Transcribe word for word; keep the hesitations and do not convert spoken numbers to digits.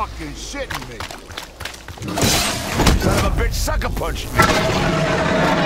fucking shitting me. Son of a bitch sucker punched me.